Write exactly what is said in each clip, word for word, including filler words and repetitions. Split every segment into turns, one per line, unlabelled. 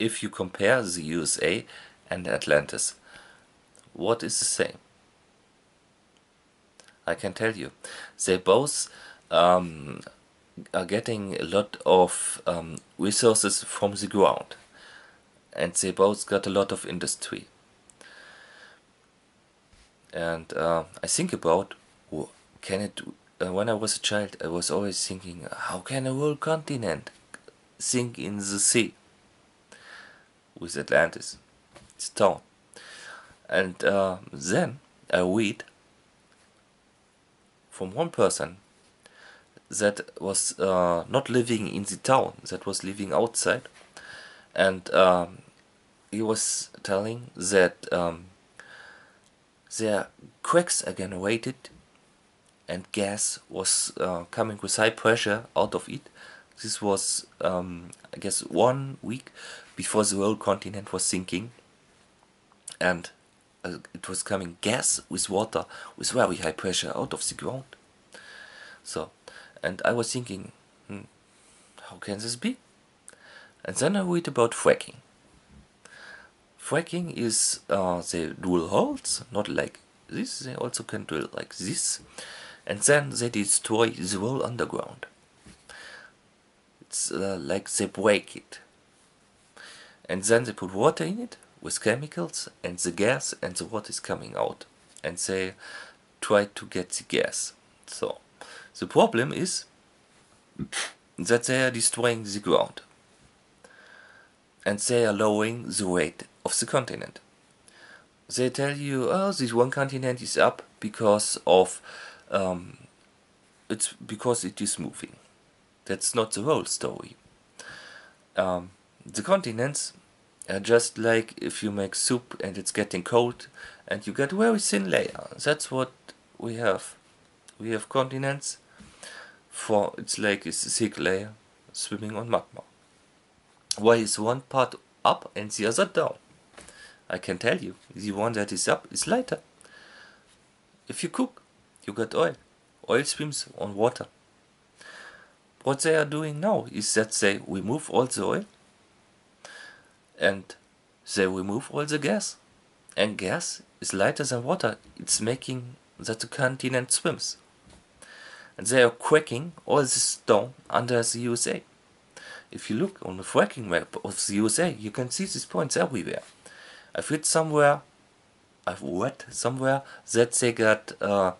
if you compare the U S A and Atlantis, what is the same? I can tell you, they both um, are getting a lot of um, resources from the ground, and they both got a lot of industry. And uh, I think about, can it, uh, when I was a child, I was always thinking, how can a whole continent sink in the sea? With Atlantis, it's town. And uh, then I read from one person that was uh, not living in the town, that was living outside, and um, he was telling that um, their cracks are generated and gas was uh, coming with high pressure out of it. This was, um, I guess, one week before the whole continent was sinking, and uh, it was coming gas with water with very high pressure out of the ground. So, and I was thinking, hmm, how can this be? And then I read about fracking. Fracking is, uh, they drill holes, not like this, they also can drill like this, and then they destroy the whole underground. It's uh, like they break it. And then they put water in it with chemicals, and the gas and the water is coming out. And they try to get the gas. So, the problem is that they are destroying the ground. And they are lowering the rate of the continent. They tell you, oh, this one continent is up because of, um, it's because it is moving. That's not the whole story. Um, the continents are just like if you make soup and it's getting cold and you get a very thin layer. That's what we have. We have continents for, it's like it's a thick layer swimming on magma. Why is one part up and the other down? I can tell you, the one that is up is lighter. If you cook, you got oil. Oil swims on water. What they are doing now is that they remove all the oil and they remove all the gas. And gas is lighter than water. It's making that the continent swims. And they are cracking all this stone under the U S A. If you look on the fracking map of the U S A, you can see these points everywhere. I've read somewhere, I've read somewhere that they got uh,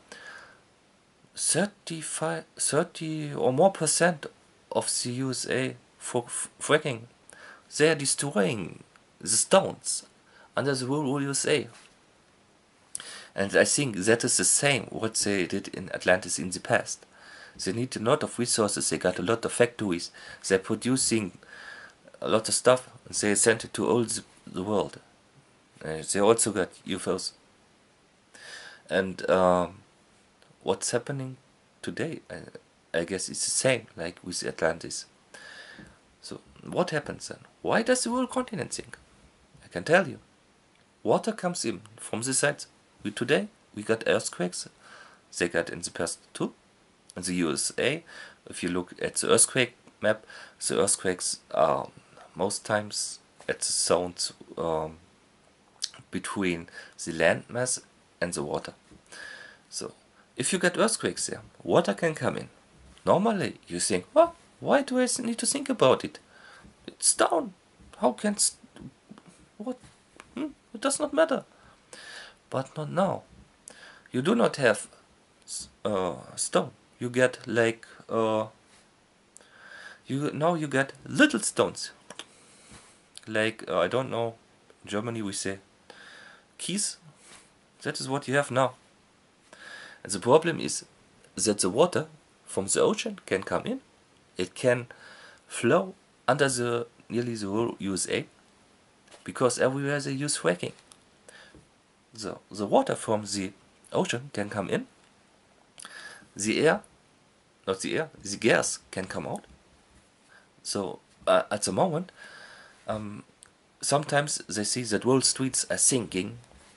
thirty-five, thirty or more percent of the U S A for fracking. They are destroying the stones under the whole U S A. And I think that is the same what they did in Atlantis in the past. They need a lot of resources, they got a lot of factories, they're producing a lot of stuff, and they sent it to all the, the world. Uh, they also got U F Os. And um, what's happening today, I, I guess it's the same, like with Atlantis. So, what happens then? Why does the whole continent sink? I can tell you. Water comes in from the sides. We, today, we got earthquakes. They got in the past too. In the U S A, if you look at the earthquake map, the earthquakes are most times at the zones um, between the land mass and the water. So, if you get earthquakes there, water can come in. Normally, you think, well, why do I need to think about it? It's down. How can... St what? Hmm? It does not matter. But not now. You do not have uh, stone. You get like... Uh, you now you get little stones. Like, uh, I don't know, in Germany we say keys. That is what you have now. And the problem is that the water from the ocean can come in. It can flow under the nearly the whole U S A, because everywhere they use fracking. The, the water from the ocean can come in. The air, not the air, the gas can come out. So uh, at the moment, um, sometimes they see that whole streets are sinking.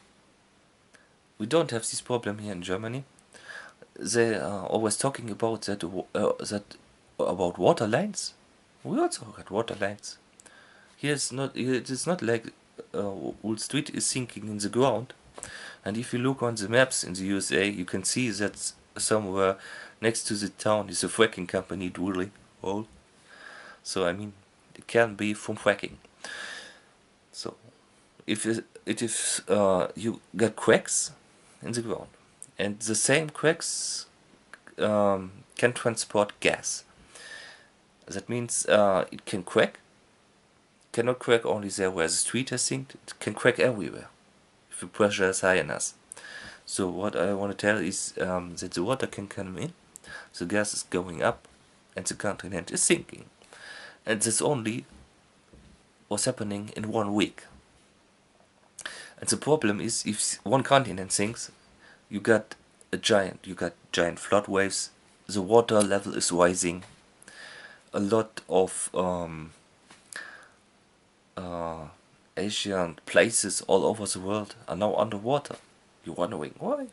We don't have this problem here in Germany. They are always talking about that, uh, that about water lines. We also got water lines. Here it's not, here it is not like uh, Wall Street is sinking in the ground. And if you look on the maps in the U S A, you can see that somewhere next to the town is a fracking company drilling oil. So I mean, it can be from fracking. So if it, it is uh, you got cracks in the ground, and the same cracks um, can transport gas. That means uh, it can crack. Cannot crack only there where the street has sinked. It can crack everywhere if the pressure is high enough. So what I want to tell is um, that the water can come in, the gas is going up, and the continent is sinking. And this only was happening in one week. And the problem is, if one continent sinks, you got a giant, you got giant flood waves. The water level is rising. A lot of um, uh, Asian places all over the world are now underwater. You're wondering why?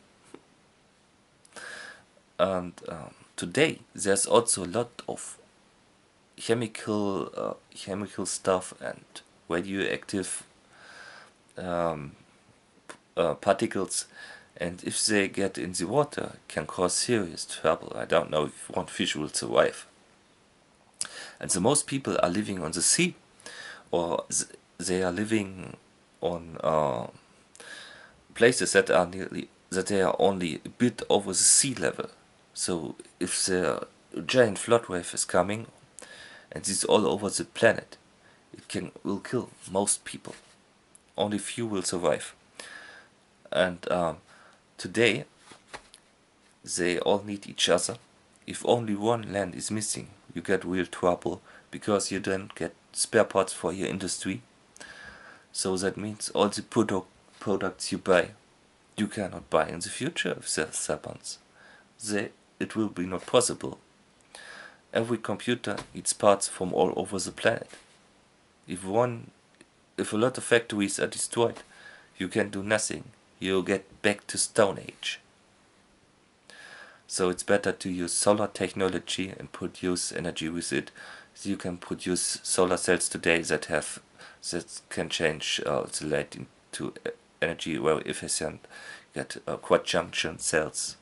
And um, today there's also a lot of chemical uh, chemical stuff and radioactive um, uh, particles, and if they get in the water, can cause serious trouble. I don't know if one fish will survive. And the most people are living on the sea, or they are living on uh, places that are nearly that they are only a bit over the sea level. So if the giant flood wave is coming, and it's all over the planet, it can will kill most people. Only few will survive. And um, today they all need each other. If only one land is missing, you get real trouble, because you don't get spare parts for your industry. So that means all the product products you buy, you cannot buy in the future if that happens. They, it will be not possible. Every computer needs parts from all over the planet. If one, if a lot of factories are destroyed, you can do nothing. You'll get back to Stone Age. So it's better to use solar technology and produce energy with it. So you can produce solar cells today that have that can change uh, the light into energy very efficient. You get uh, quad junction cells,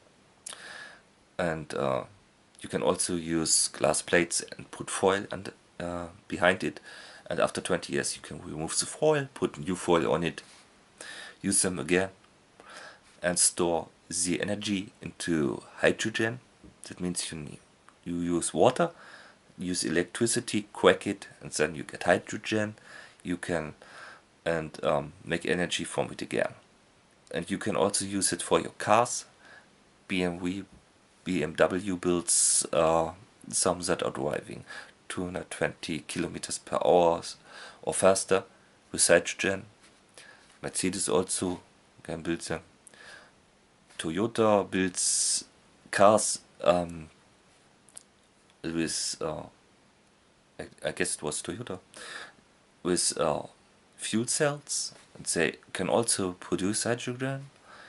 and uh, you can also use glass plates and put foil and uh, behind it. And after twenty years, you can remove the foil, put new foil on it, use them again, and store the energy into hydrogen. That means you need, you use water, use electricity, crack it, and then you get hydrogen. You can and um, make energy from it again. And you can also use it for your cars. B M W, B M W builds uh, some that are driving two hundred twenty kilometers per hour or faster with hydrogen. Mercedes also can build them. Toyota builds cars um, with, uh, I, I guess it was Toyota, with uh, fuel cells, and they can also produce hydrogen.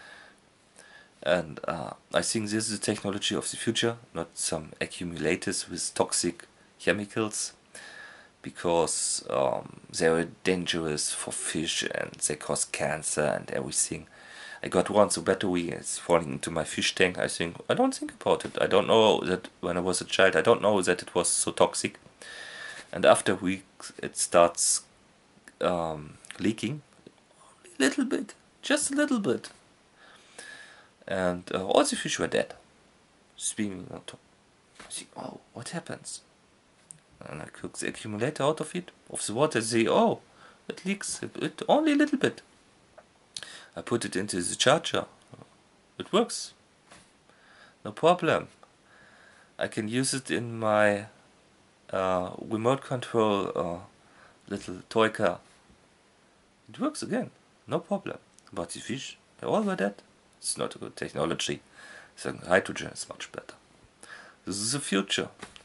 And uh, I think this is the technology of the future, not some accumulators with toxic chemicals, because um, they are dangerous for fish and they cause cancer and everything. I got one, so battery is falling into my fish tank. I think, I don't think about it. I don't know that when I was a child, I don't know that it was so toxic. And after weeks, it starts um, leaking a little bit, just a little bit. And uh, all the fish were dead, swimming on top. I think, oh, what happens? And I took the accumulator out of it, of the water. I say, oh, it leaks, it, it only a little bit. I put it into the charger. It works. No problem. I can use it in my uh, remote control uh, little toy car. It works again. No problem. But the fish, they all were dead. It's not a good technology. So hydrogen is much better. This is the future.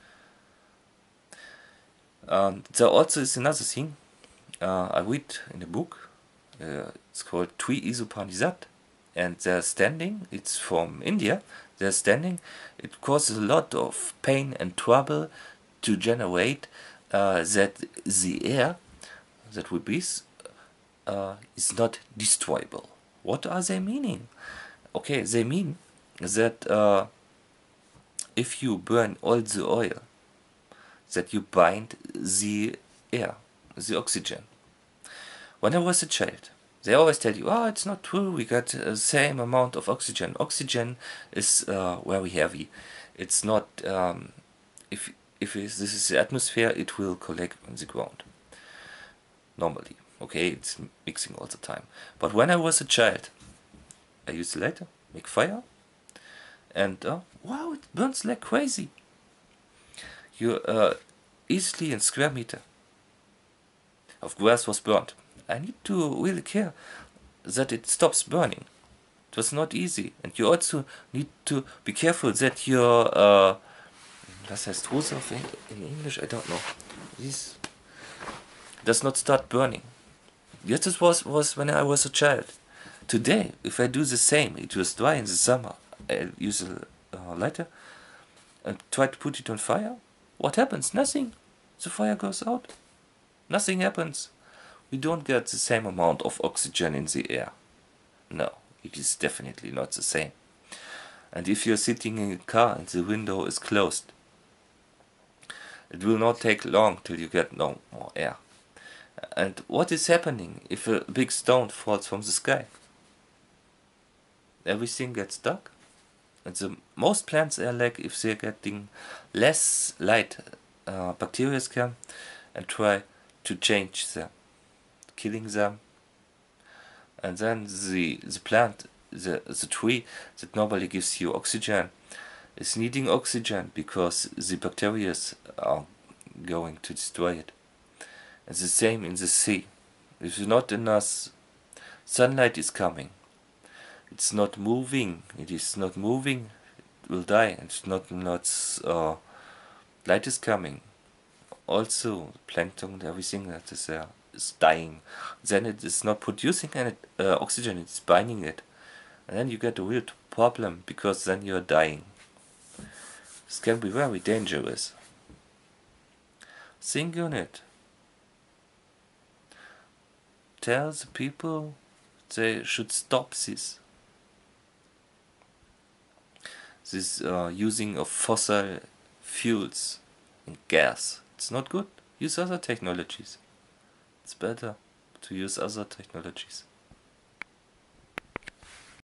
Um, there also is another thing uh, I read in a book. Uh, it's called Tri-isopanisat, and they're standing, it's from India, they're standing, it causes a lot of pain and trouble to generate uh, that the air that we breathe uh, is not destroyable. What are they meaning? Okay, they mean that uh, if you burn all the oil, that you bind the air, the oxygen. When I was a child, they always tell you, oh, it's not true, we got the same amount of oxygen. Oxygen is uh, very heavy. It's not, um, if, if this is the atmosphere, it will collect on the ground. Normally, okay, it's mixing all the time. But when I was a child, I used the lighter, make fire, and uh, wow, it burns like crazy. You uh, easily in square meter of grass was burnt. I need to really care that it stops burning. It was not easy, and you also need to be careful that your uh, was heißt Hose in English? I don't know. This does not start burning. Yes, this was was when I was a child. Today, if I do the same, it was dry in the summer. I use a uh, lighter and try to put it on fire. What happens? Nothing. The fire goes out. Nothing happens. We don't get the same amount of oxygen in the air. No, it is definitely not the same. And if you're sitting in a car and the window is closed, it will not take long till you get no more air. And what is happening if a big stone falls from the sky? Everything gets dark. And the most plants are like if they're getting less light, uh, bacteria come and try to change them, killing them. And then the the plant, the the tree that normally gives you oxygen, is needing oxygen because the bacteria are going to destroy it. And the same in the sea. If not enough sunlight is coming, it's not moving. It is not moving. It will die. And it's not not uh, light is coming. Also, plankton and everything that is there is dying. Then it is not producing any uh, oxygen. It's binding it, and then you get a real problem because then you are dying. This can be very dangerous. Think on it. Tell the people they should stop this. This uh, using of fossil fuels and gas. It's not good. Use other technologies. It's better to use other technologies.